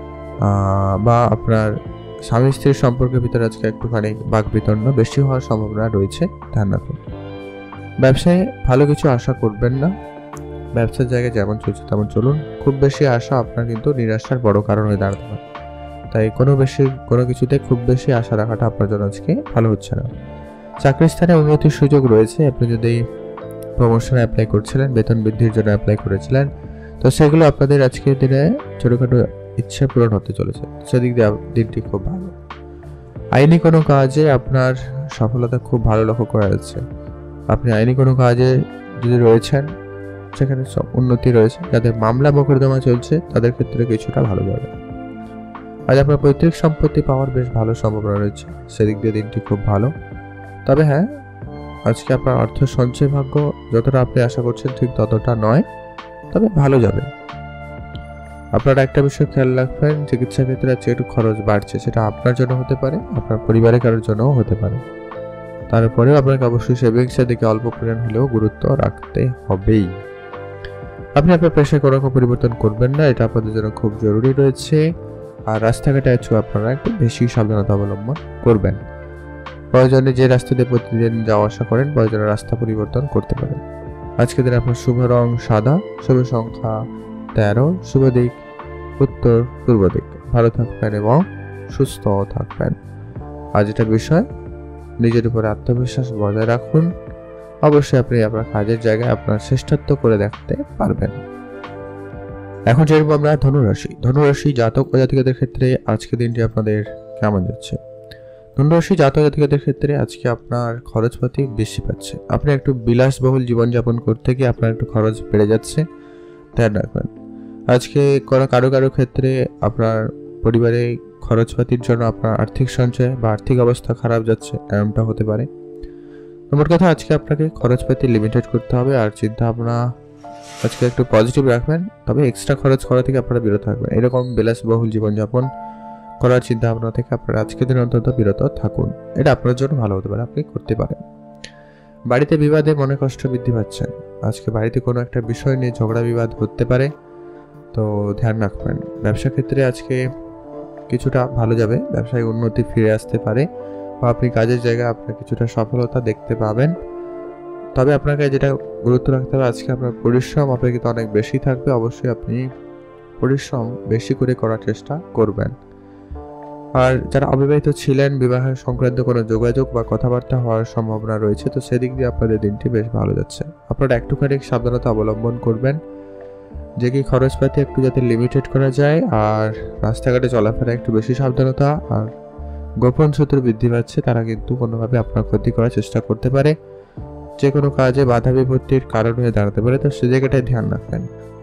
বা আপনার স্বামী স্ত্রীর সম্পর্কের ভিতরে আজকে একটুখানি বাকবিতণ্ড বেশি হওয়ার সম্ভাবনা রয়েছে, ধ্যান রাখুন। ব্যবসায় ভালো কিছু আশা করবেন না, ব্যবসার জায়গায় যেমন চলছে তেমন চলুন। খুব বেশি আশা আপনার কিন্তু নিরাশার বড় কারণ হয়ে দাঁড়াতে পারে, তাই কোনো বেশি কোনো কিছুতে খুব বেশি আশা রাখাটা আপনার জন্য আজকে ভালো হচ্ছে না। চাকরির স্থানে উন্নতির সুযোগ রয়েছে। আপনি যদি প্রমোশনে অ্যাপ্লাই করছিলেন, বেতন বৃদ্ধির জন্য অ্যাপ্লাই করেছিলেন, তো সেগুলো আপনাদের আজকের দিনে ছোটোখাটো ইচ্ছে পূরণ হতে চলেছে, সেদিক দিয়ে দিনটি খুব ভালো। আইনি কোনো কাজে আপনার সফলতা খুব ভালো লক্ষ্য করা যাচ্ছে। আপনি আইনি কোনো কাজে যদি রয়েছেন সেখানে সব উন্নতি রয়েছে। যাদের মামলা মোকদ্দমা চলছে তাদের ক্ষেত্রে কিছুটা ভালো যাবে। আজ আপনার পৈতৃক সম্পত্তি পাওয়ার বেশ ভালো সম্ভাবনা রয়েছে, সেদিক দিয়ে দিনটি খুব ভালো। তবে হ্যাঁ, আজকে আপনার অর্থ সঞ্চয় ভাগ্য যতটা আপনি আশা করছেন ঠিক ততটা নয়, তবে ভালো যাবে। আপনারা একটা বিষয় খেয়াল রাখবেন, চিকিৎসা ক্ষেত্রে আজকে একটু খরচ বাড়ছে, সেটা আপনার জন্য হতে পারে, আপনার পরিবারের কারোর জন্যও হতে পারে। তারপরেও আপনাকে অবশ্যই সেভিংসের দিকে অল্প পরিমাণ হলেও গুরুত্ব রাখতে হবেই। আপনি আপনার পেশায় কোনো রকম পরিবর্তন করবেন না, এটা আপনাদের জন্য খুব জরুরি রয়েছে। আর রাস্তাঘাটে আছে আপনারা একটু বেশি সাবধানতা অবলম্বন করবেন। প্রয়োজনে যে রাস্তা দিয়ে প্রতিদিন যাওয়া আসা করেন, প্রয়োজনে রাস্তা পরিবর্তন করতে পারেন। আজকের দিনে আপনার শুভ রং সাদা, শুভ সংখ্যা তেরো, শুভ দিক উত্তর পূর্ব দিক। ভালো থাকবেন এবং সুস্থ থাকবেন। আজ এটা বিষয়, নিজের উপরে আত্মবিশ্বাস বজায় রাখুন। অবশ্যই আপনি আপনার কাজের জায়গায় আপনার শ্রেষ্ঠত্ব করে দেখাতে পারবেন। এখন যেরকম আমরা ধনুরাশি ধনুরাশি জাতক ও জাতিকাদের ক্ষেত্রে আজকে দিনটি আপনাদের কেমন যাচ্ছে? ধনুরাশি জাতক জাতিকাদের ক্ষেত্রে আজকে আপনার খরচপাতি বেশি পাচ্ছে। আপনি একটু বিলাসবহুল জীবনযাপন করতে গিয়ে আপনার একটু খরচ বেড়ে যাচ্ছে, ধ্যান রাখবেন। আজকে কোনো কারো কারো ক্ষেত্রে আপনার পরিবারে খরচপাতির জন্য আপনার আর্থিক সঞ্চয় বা আর্থিক অবস্থা খারাপ যাচ্ছে, এমনটা হতে পারে। তোমার কথা আজকে আপনাকে খরচপাতি লিমিটেড করতে হবে, আর চিন্তা ভাবনা আজকে একটু পজিটিভ রাখবেন। তবে এক্সট্রা খরচ করা থেকে আপনারা বিরত থাকবেন। এরকম বিলাসবহুল জীবনযাপন করার চিন্তা ভাবনা থেকে আপনারা আজকের দিন অন্তত বিরত থাকুন, এটা আপনার জন্য ভালো হতে পারে, আপনি করতে পারেন। বাড়িতে বিবাদে মনে কষ্ট বৃদ্ধি পাচ্ছেন। আজকে বাড়িতে কোনো একটা বিষয় নিয়ে ঝগড়া বিবাদ হতে পারে, তো ধ্যান রাখবেন। ব্যবসা ক্ষেত্রে আজকে কিছুটা ভালো যাবে, ব্যবসায় উন্নতি ফিরে আসতে পারে, বা আপনি কাজের জায়গায় আপনার কিছুটা সফলতা দেখতে পাবেন। তবে আপনাকে যেটা গুরুত্ব রাখতে হবে, আজকে আপনার পরিশ্রম অপেক্ষা অনেক বেশি থাকবে। অবশ্যই আপনি পরিশ্রম বেশি করে করার চেষ্টা করবেন। আর যারা অবিবাহিত ছিলেন, বিবাহের সংক্রান্ত কোনো যোগাযোগ বা কথাবার্তা হওয়ার সম্ভাবনা রয়েছে, তো সেদিক দিয়ে আপনাদের দিনটি বেশ ভালো যাচ্ছে। আপনারা একটুখানি সাবধানতা অবলম্বন করবেন, যে কি খরচপাতি একটু যাতে লিমিটেড করা যায়, আর রাস্তাঘাটে চলাফেরা একটু বেশি সাবধানতা। আর গোপন শত্রু বৃদ্ধি পাচ্ছে, তারা কিন্তু কোনোভাবে আপনার ক্ষতি করার চেষ্টা করতে পারে, যে কোনো কাজে বাধা বিপত্তির কারণ হয়ে দাঁড়াতে পারে, তো সে জায়গাটায় ধ্যান রাখবেন।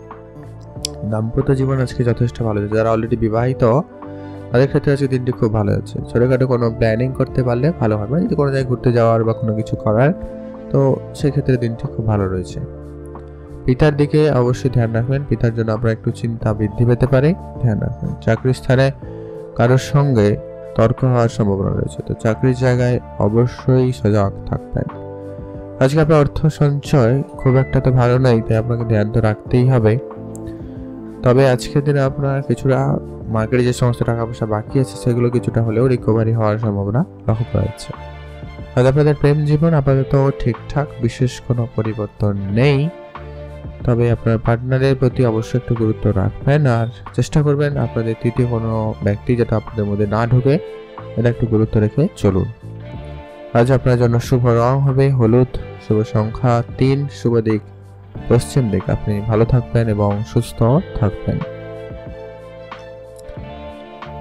দাম্পত্য জীবন আজকে যথেষ্ট ভালো যাচ্ছে। যারা অলরেডি বিবাহিত তাদের ক্ষেত্রে আজকে দিনটি খুব ভালো যাচ্ছে। ছোটোখাটো কোনো প্ল্যানিং করতে পারলে ভালো হবে, যদি কোনো জায়গায় ঘুরতে যাওয়ার বা কোনো কিছু করার, তো সেক্ষেত্রে দিনটি খুব ভালো রয়েছে। পিতার দিকে অবশ্যই ধ্যান রাখবেন, পিতার জন্য আপনার একটু চিন্তা বৃদ্ধি পেতে পারে, ধ্যান রাখবেন। চাকরির স্থানে কারোর সঙ্গে তর্ক হওয়ার সম্ভাবনা রয়েছে, তো চাকরির জায়গায় অবশ্যই সজাগ থাকবেন। আজকে আপনার অর্থ সঞ্চয় খুব একটা তো ভালো নাই, তাই আপনাকে ধ্যান তো রাখতেই হবে। তবে আজকের দিনে আপনার কিছুটা মার্কেটে যে সমস্ত টাকা পয়সা বাকি আছে সেগুলো কিছুটা হলেও রিকভারি হওয়ার সম্ভাবনা লক্ষ্য করা যাচ্ছে। আজ আপনাদের প্রেম জীবন আপাতত ঠিকঠাক, বিশেষ কোনো পরিবর্তন নেই। তবে আপনার পার্টনারের প্রতি অবশ্যই একটু গুরুত্ব রাখবেন, আর চেষ্টা করবেন আপনাদের তৃতীয় কোনো ব্যক্তি যেটা আপনাদের মধ্যে না ঢুকে, এটা একটু গুরুত্ব রেখে চলুন। আজ আপনার জন্য শুভ রং হবে হলুদ, শুভ সংখ্যা তিন, শুভ দিক পশ্চিম দিক। আপনি ভালো থাকবেন এবং সুস্থ থাকবেন।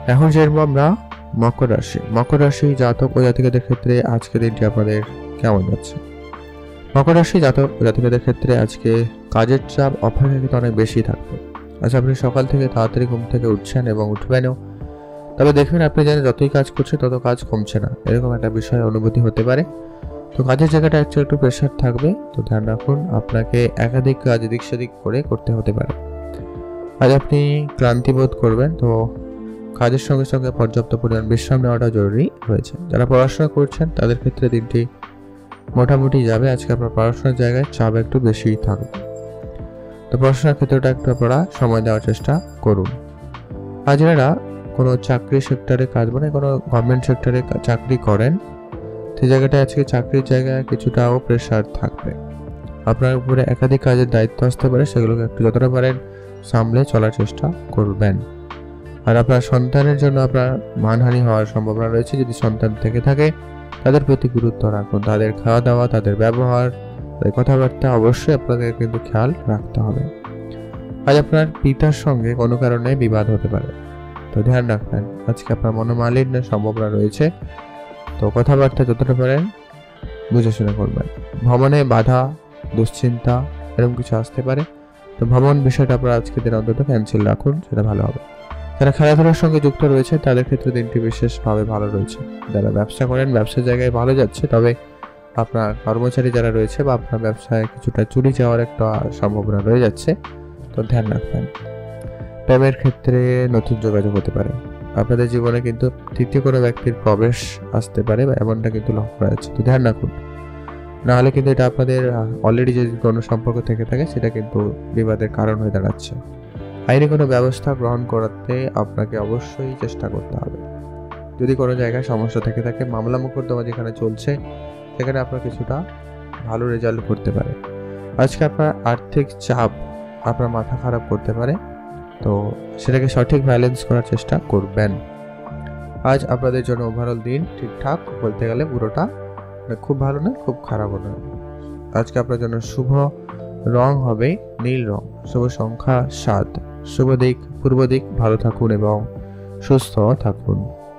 এখন জানবো আমরা মকর রাশি। মকর রাশি জাতক ও জাতিকাদের ক্ষেত্রে আজকের দিনটি আপনাদের কেমন যাচ্ছে? মকর রাশি জাতক ও জাতিকাদের ক্ষেত্রে আজকে কাজের চাপ অপেক্ষাকৃত অনেক বেশি থাকবে। আজ আপনি সকাল থেকে তাড়াতাড়ি ঘুম থেকে উঠছেন এবং উঠবেনও, তবে দেখবেন আপনি যেন যতই কাজ করছেন তত কাজ কমছে না, এরকম একটা বিষয় অনুভূতি হতে পারে। তো কাজের জায়গাটা একটু একটু প্রেশার থাকবে, তো ধ্যান রাখুন আপনাকে একাধিক কাজ এদিক সেদিক করে করতে হতে পারে। আজ আপনি ক্লান্তি বোধ করবেন, তো কাজের সঙ্গে সঙ্গে পর্যাপ্ত পরিমাণ বিশ্রাম নেওয়াটা জরুরি রয়েছে। যারা পড়াশোনা করছেন তাদের ক্ষেত্রে দিনটি মোটামুটি যাবে। আজকে আপনার পড়াশোনার জায়গায় চাপ একটু বেশিই থাকবে, তো পড়াশোনার ক্ষেত্রটা একটু আপনারা সময় দেওয়ার চেষ্টা করুন। আজ যারা কোনো চাকরি সেক্টরে কাজ মানে কোনো গভর্নমেন্ট সেক্টরে চাকরি করেন, সেই জায়গাটায় আজকে চাকরির জায়গায় কিছুটাও প্রেশার থাকবে। আপনার উপরে একাধিক কাজের দায়িত্ব আসতে পারে, সেগুলোকে একটু যতটা পারেন সামলে চলার চেষ্টা করবেন। আর আপনার সন্তানের জন্য আপনার মানহানি হওয়ার সম্ভাবনা রয়েছে। যদি সন্তান থেকে থাকে তাদের প্রতি গুরুত্ব রাখুন, তাদের খাওয়া দাওয়া, তাদের ব্যবহার, তাদের কথাবার্তা অবশ্যই আপনাদের কিন্তু খেয়াল রাখতে হবে। আজ আপনার পিতার সঙ্গে কোনো কারণে বিবাদ হতে পারে, তো ধ্যান রাখবেন। আজকে আপনার মনোমালিন্যের সম্ভাবনা রয়েছে, তো কথাবার্তা যতটা পারেন বুঝে শুনে করবেন। ভ্রমণে বাধা, দুশ্চিন্তা এরকম কিছু আসতে পারে, তো ভ্রমণ বিষয়টা আপনারা আজকে দিন অন্তত ক্যান্সেল রাখুন, সেটা ভালো হবে। যারা খেলাধুলার সঙ্গে যুক্ত রয়েছে তাদের ক্ষেত্রে দিনটি বিশেষভাবে ভালো রয়েছে। যারা ব্যবসা করেন ব্যবসার জায়গায় ভালো যাচ্ছে, তবে আপনার কর্মচারী যারা রয়েছে বা আপনার ব্যবসায় কিছুটা চুরি যাওয়ার একটা সম্ভাবনা রয়ে যাচ্ছে, তো ধ্যান রাখবেন। প্রেমের ক্ষেত্রে নতুন যোগাযোগ হতে পারে, আপনাদের জীবনে কিন্তু তৃতীয় কোনো ব্যক্তির প্রবেশ আসতে পারে বা এমনটা কিন্তু লক্ষ্য করা যাচ্ছে, তো ধ্যান রাখুন। নাহলে কিন্তু এটা আপনাদের অলরেডি যদি কোনো সম্পর্ক থেকে থাকে সেটা কিন্তু বিবাদের কারণ হয়ে দাঁড়াচ্ছে। আইনি কোনো ব্যবস্থা গ্রহণ করাতে আপনাকে অবশ্যই চেষ্টা করতে হবে। যদি কোনো জায়গায় সমস্যা থেকে থাকে, মামলা মোকদ্দমা যেখানে চলছে সেখানে আপনার কিছুটা ভালো রেজাল্ট করতে পারে। আজকে আপনার আর্থিক চাপ আপনার মাথা খারাপ করতে পারে, তো সেটাকে সঠিক ব্যালেন্স করার চেষ্টা করবেন। আজ আপনাদের জন্য ওভারঅল দিন ঠিকঠাক বলতে গেলে পুরোটা খুব ভালো নয়, খুব খারাপও নয়। আজকে আপনার জন্য শুভ রং হবে নীল রং, শুভ সংখ্যা সাত, শুভ দিক পূর্ব দিক। ভালো থাকুন এবং সুস্থ থাকুন।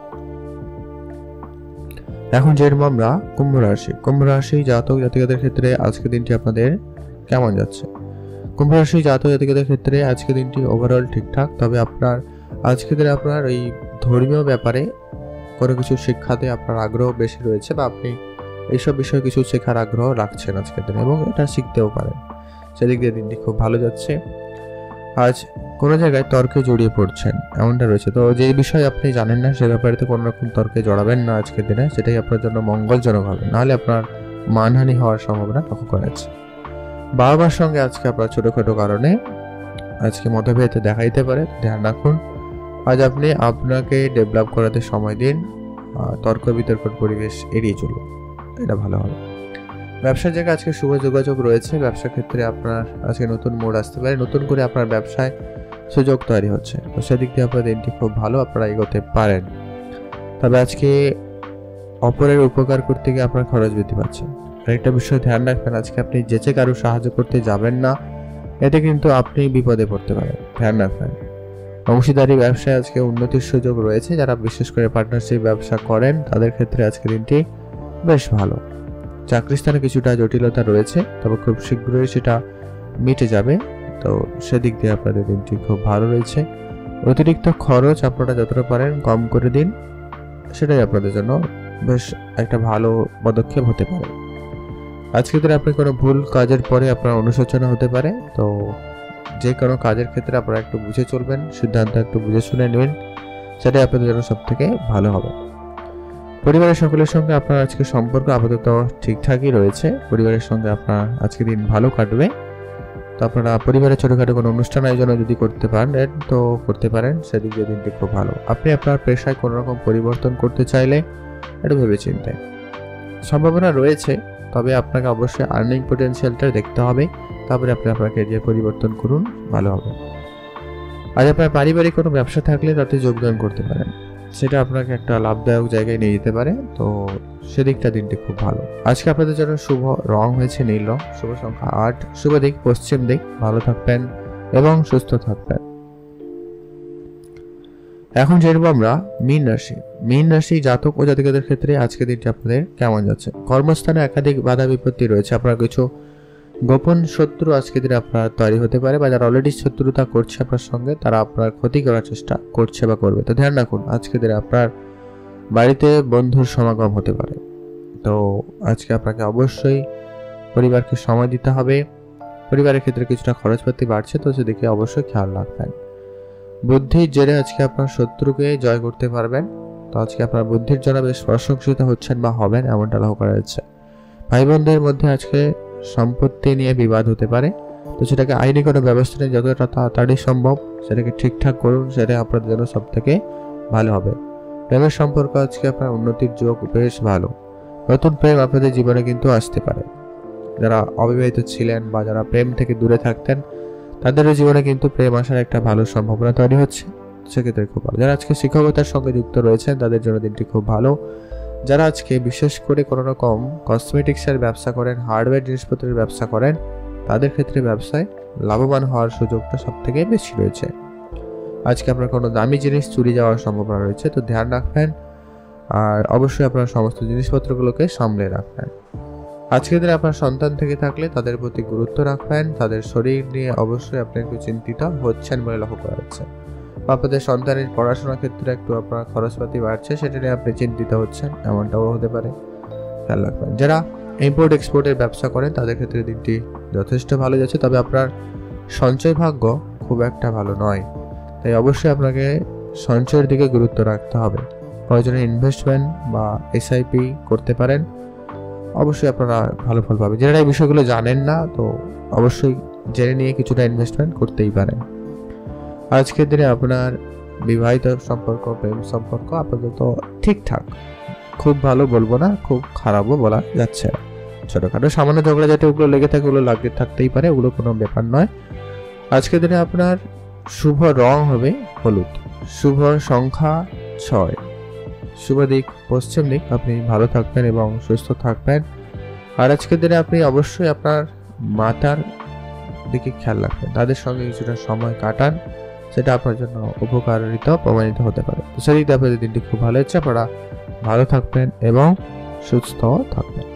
এখন জেনবো আমরা কুম্ভ রাশি। কুম্ভ রাশি জাতক জাতিকাদের ক্ষেত্রে আজকের দিনটি আপনাদের কেমন যাচ্ছে? কুম্ভ রাশি জাতক জাতিকাদের ক্ষেত্রে আজকে দিনটি ওভারঅল ঠিকঠাক, তবে আপনার আজকে দিনে আপনার এই ধর্মীয় ব্যাপারে কোনো কিছু শিক্ষাতে আপনার আগ্রহ বেশি রয়েছে, বা আপনি এইসব বিষয়ে কিছু শেখার আগ্রহ রাখছেন আজকের দিনে এবং এটা শিখতেও পারেন, সেদিক দিয়ে দিনটি খুব ভালো যাচ্ছে। আজ কোনো জায়গায় তর্কে জড়িয়ে পড়ছেন এমনটা রয়েছে, তো যে বিষয়ে আপনি জানেন না সে ব্যাপারে তো কোনো রকম তর্কে জড়াবেন না আজকের দিনে, সেটাই আপনার জন্য মঙ্গলজনক হবে, নাহলে আপনার মানহানি হওয়ার সম্ভাবনা লক্ষ্য করা যাচ্ছে। বাবা মার সঙ্গে আজকে আপনার ছোটোখাটো কারণে আজকে মতভেদ দেখা দিতে পারে, ধ্যান রাখুন। আজ আপনি আপনাকে ডেভেলপ করাতে সময় দিন, তর্ক বিতর্ক পরিবেশ এড়িয়ে চলুন, এটা ভালো হবে। ব্যবসার জায়গায় আজকে শুভ যোগাযোগ রয়েছে, ব্যবসার ক্ষেত্রে আপনার আজকে নতুন মোড় আসতে পারে, নতুন করে আপনার ব্যবসায় সুযোগ তৈরি হচ্ছে, তো সেদিক দিয়ে আপনার দিনটি খুব ভালো, আপনারা এগোতে পারেন। তবে আজকে অপরের উপকার করতে গিয়ে আপনার খরচ বৃদ্ধি পাচ্ছে। আরেকটা বিষয় ধ্যান রাখবেন, আজকে আপনি যেচে কারো সাহায্য করতে যাবেন না, এতে কিন্তু আপনি বিপদে পড়তে পারেন, ধ্যান রাখবেন। অংশীদারি ব্যবসায় আজকে উন্নতির সুযোগ রয়েছে, যারা বিশেষ করে পার্টনারশিপ ব্যবসা করেন তাদের ক্ষেত্রে আজকে দিনটি বেশ ভালো। চাকরি স্থানে কিছুটা জটিলতা রয়েছে, তবে খুব শীঘ্রই সেটা মিটে যাবে, তো সেদিক দিয়ে আপনাদের দিনটি খুব ভালো রয়েছে। অতিরিক্ত খরচ আপনারা যতটা পারেন কম করে দিন, সেটাই আপনাদের জন্য বেশ একটা ভালো পদক্ষেপ হতে পারে। আজকে দিনে আপনি কোনো ভুল কাজের পরে আপনার অনুশোচনা হতে পারে, তো যে কোনো কাজের ক্ষেত্রে আপনারা একটু বুঝে চলবেন, সিদ্ধান্ত একটু বুঝে শুনে নেবেন, সেটাই আপনাদের জন্য সব থেকে ভালো হবে। পরিবারের সকলের সঙ্গে আপনার আজকে সম্পর্ক আপাতত ঠিকঠাকই রয়েছে, পরিবারের সঙ্গে আপনার আজকে দিন ভালো কাটবে। তো আপনারা পরিবারের ছোটোখাটো কোনো অনুষ্ঠান আয়োজন যদি করতে পারেন তো করতে পারেন, সেদিক দিয়ে দিনটি খুব ভালো। আপনি আপনার পেশায় কোনো রকম পরিবর্তন করতে চাইলে একটু ভেবে চিন্তে সম্ভাবনা রয়েছে, তবে আপনাকে অবশ্যই আর্নিং পোটেনশিয়ালটা দেখতে হবে, তারপরে আপনি আপনার ক্যারিয়ার পরিবর্তন করুন, ভালো হবে। আজ আপনার পারিবারিক কোনো ব্যবসা থাকলে তাতে যোগদান করতে পারেন, সেটা আপনাকে একটা লাভদায়ক জায়গায় নিয়ে যেতে পারে, তো সেদিকটা দিনটি খুব ভালো। আজকে আপনাদের জন্য শুভ রং হয়েছে নীল রং, শুভ সংখ্যা আট, শুভ দিক পশ্চিম দিক। ভালো থাকবেন এবং সুস্থ থাকবেন। এখন জেনবো আমরা মীন রাশি। মীন রাশি জাতক ও জাতিকাদের ক্ষেত্রে আজকের দিনটি আপনাদের কেমন যাচ্ছে। কর্মস্থানে একাধিক বাধা বিপত্তি রয়েছে, আপনার কিছু গোপন শত্রু আজকের দিনে আপনার তৈরি হতে পারে, বা যারা অলরেডি শত্রুতা করছে আপনার সঙ্গে তারা আপনার ক্ষতি করার চেষ্টা করছে বা করবে। তো ধ্যান রাখুন, আজকের দিনে আপনার বাড়িতে বন্ধুর সমাগম হতে পারে। তো আজকে আপনাকে অবশ্যই পরিবারকে সময় দিতে হবে। পরিবারের ক্ষেত্রে কিছুটা খরচপাতি বাড়ছে, তো সেদিকে অবশ্যই খেয়াল রাখবেন। বুদ্ধির জেরে আজকে আপনার শত্রুকে জয় করতে পারবেন। তো আজকে আপনার বুদ্ধির জন্য বেশ প্রশংসিত হচ্ছেন বা হবেন, এমনটা লক্ষ্য করা যাচ্ছে। ভাই বোনদের মধ্যে আজকে সম্পত্তি নিয়ে বিবাদ হতে পারে, তো সেটাকে আইনি কোনো ব্যবস্থা নিয়ে যতটা তাড়াতাড়ি সম্ভব সেটাকে ঠিকঠাক করুন, সেটা আপনাদের জন্য সব থেকে ভালো হবে। প্রেমের সম্পর্ক আজকে আপনার উন্নতির যোগ বেশ ভালো। নতুন প্রেম আপনাদের জীবনে কিন্তু আসতে পারে। যারা অবিবাহিত ছিলেন বা যারা প্রেম থেকে দূরে থাকতেন তাদেরও জীবনে কিন্তু প্রেম আসার একটা ভালো সম্ভাবনা তৈরি হচ্ছে, সেক্ষেত্রে খুব ভালো। যারা আজকে শিক্ষকতার সঙ্গে যুক্ত রয়েছেন তাদের জন্য দিনটি খুব ভালো। যারা আজকে বিশেষ করে কোনো রকম কসমেটিক্সের ব্যবসা করেন, হার্ডওয়্যার জিনিসপত্রের ব্যবসা করেন, তাদের ক্ষেত্রে ব্যবসায় লাভবান হওয়ার সুযোগটা সব থেকে বেশি রয়েছে। আজকে আপনার কোনো দামি জিনিস চুরি যাওয়ার সম্ভাবনা রয়েছে, তো ধ্যান রাখবেন। আর অবশ্যই আপনার সমস্ত জিনিসপত্রগুলোকে সামলে রাখবেন। আজকের দিনে আপনার সন্তান থেকে থাকলে তাদের প্রতি গুরুত্ব রাখবেন। তাদের শরীর নিয়ে অবশ্যই আপনি একটু চিন্তিত হচ্ছেন বলে লক্ষ্য করা যাচ্ছে। আপনাদের সন্তানের পড়াশোনার ক্ষেত্রে একটু আপনার খরচপাতি বাড়ছে, সেটা নিয়ে আপনি চিন্তিত হচ্ছেন, এমনটাও হতে পারে, খেয়াল রাখবেন। যারা ইম্পোর্ট এক্সপোর্টের ব্যবসা করেন তাদের ক্ষেত্রে দিনটি যথেষ্ট ভালো যাচ্ছে, তবে আপনার সঞ্চয় ভাগ্য খুব একটা ভালো নয়, তাই অবশ্যই আপনাকে সঞ্চয়ের দিকে গুরুত্ব রাখতে হবে। প্রয়োজনে ইনভেস্টমেন্ট বা এসআইপি করতে পারেন, অবশ্যই আপনারা ভালো ফল পাবেন। যারা এই বিষয়গুলো জানেন না, তো অবশ্যই জেনে নিয়ে কিছুটা ইনভেস্টমেন্ট করতেই পারেন। আজকের দিনে আপনার বিবাহিত সম্পর্ক, প্রেম সম্পর্ক আপাতত ঠিকঠাক, খুব ভালো বলবো না, খুব খারাপও বলা যাচ্ছে না। ছোটখাটো সামান্য ঝগড়া যাতে ওগুলো লেগে থাকে, ওগুলো লাগতে থাকতেই পারে, ওগুলো কোনো ব্যাপার নয়। আজকের দিনে আপনার শুভ রং হবে হলুদ, শুভ সংখ্যা ছয়, শুভ দিক পশ্চিম দিক। আপনি ভালো থাকবেন এবং সুস্থ থাকবেন। আর আজকের দিনে আপনি অবশ্যই আপনার মাতার দিকে খেয়াল রাখবেন, তাদের সঙ্গে কিছুটা সময় কাটান, সেটা আপনার জন্য উপকারিত প্রমাণিত হতে পারে। তো সেদিক দিয়ে আপনাদের দিনটি খুব ভালো হচ্ছে, আপনারা ভালো থাকবেন এবং সুস্থ থাকবেন।